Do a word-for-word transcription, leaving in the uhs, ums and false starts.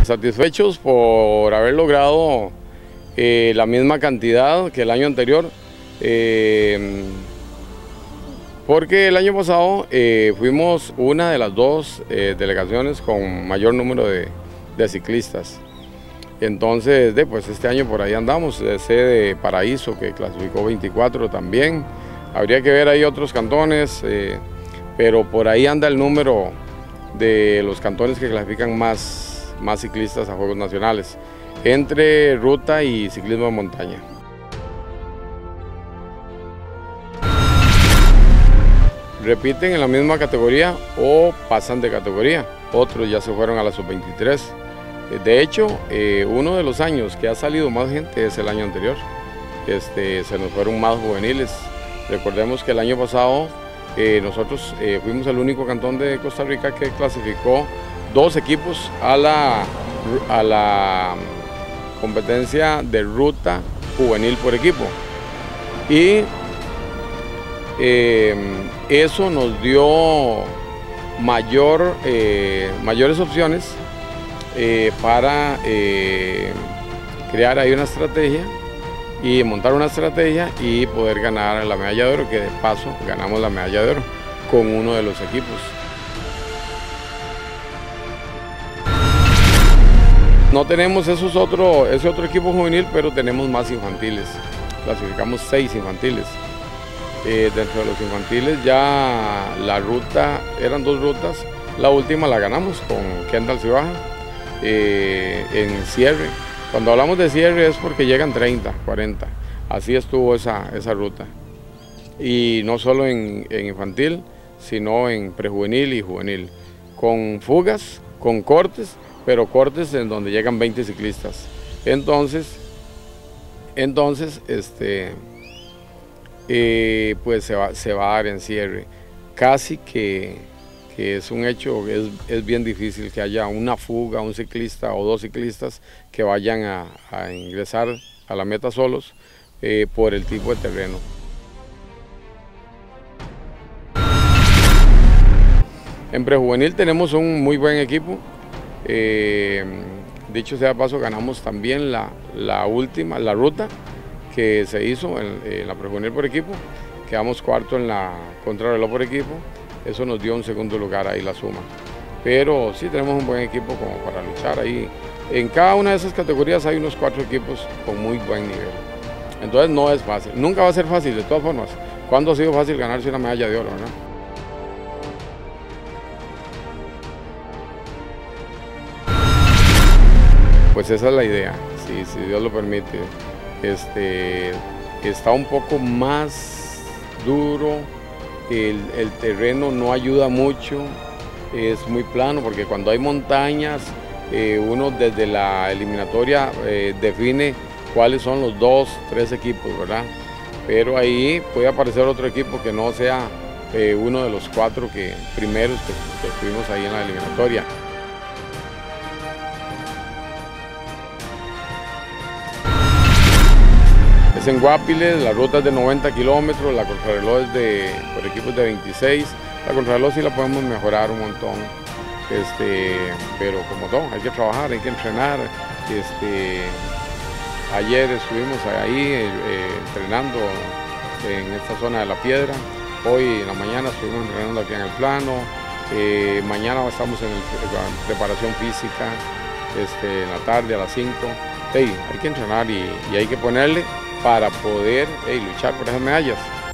Satisfechos por haber logrado eh, la misma cantidad que el año anterior, eh, porque el año pasado eh, fuimos una de las dos eh, delegaciones con mayor número de, de ciclistas. Entonces, de, pues este año por ahí andamos, sé de Paraíso que clasificó veinticuatro también, habría que ver ahí otros cantones, eh, pero por ahí anda el número de los cantones que clasifican más, más ciclistas a Juegos Nacionales, entre ruta y ciclismo de montaña. Repiten en la misma categoría o pasan de categoría, otros ya se fueron a la sub veintitrés. De hecho, eh, uno de los años que ha salido más gente es el año anterior, este, se nos fueron más juveniles. Recordemos que el año pasado eh, nosotros eh, fuimos el único cantón de Costa Rica que clasificó dos equipos a la, a la competencia de ruta juvenil por equipo. Y eh, eso nos dio mayor, eh, mayores opciones eh, para eh, crear ahí una estrategia y montar una estrategia y poder ganar la medalla de oro, que de paso ganamos la medalla de oro con uno de los equipos. No tenemos esos otro, ese otro equipo juvenil, pero tenemos más infantiles, clasificamos seis infantiles. Eh, dentro de los infantiles ya la ruta, eran dos rutas, la última la ganamos con Kendall Cibaja eh, en cierre. Cuando hablamos de cierre es porque llegan treinta, cuarenta, así estuvo esa, esa ruta. Y no solo en, en infantil, sino en prejuvenil y juvenil, con fugas, con cortes, pero cortes en donde llegan veinte ciclistas. Entonces, entonces este, eh, pues se va, se va a dar en cierre. Casi que, que es un hecho, es, es bien difícil que haya una fuga, un ciclista o dos ciclistas que vayan a, a ingresar a la meta solos eh, por el tipo de terreno. En prejuvenil tenemos un muy buen equipo. Eh, dicho sea de paso, ganamos también la, la última, la ruta que se hizo en, en la prejuvenil por equipo, quedamos cuarto en la contrarreloj por equipo, eso nos dio un segundo lugar ahí la suma. Pero sí tenemos un buen equipo como para luchar ahí. En cada una de esas categorías hay unos cuatro equipos con muy buen nivel. Entonces no es fácil, nunca va a ser fácil de todas formas. ¿Cuándo ha sido fácil ganarse una medalla de oro, ¿no? Pues esa es la idea, si, si Dios lo permite. Este, está un poco más duro, el, el terreno no ayuda mucho, es muy plano porque cuando hay montañas, eh, uno desde la eliminatoria eh, define cuáles son los dos, tres equipos, ¿verdad? Pero ahí puede aparecer otro equipo que no sea eh, uno de los cuatro que, primeros que, que estuvimos ahí en la eliminatoria. Es en Guapiles, la ruta es de noventa kilómetros, la contrarreloj es de, por equipos de veintiséis, la contrarreloj sí la podemos mejorar un montón, este, pero como todo, hay que trabajar, hay que entrenar. Este, ayer estuvimos ahí eh, entrenando en esta zona de La Piedra, hoy en la mañana estuvimos entrenando aquí en el plano, eh, mañana estamos en, el, en preparación física, este, en la tarde a las cinco, hey, hay que entrenar y, y hay que ponerle para poder hey, luchar por esas medallas.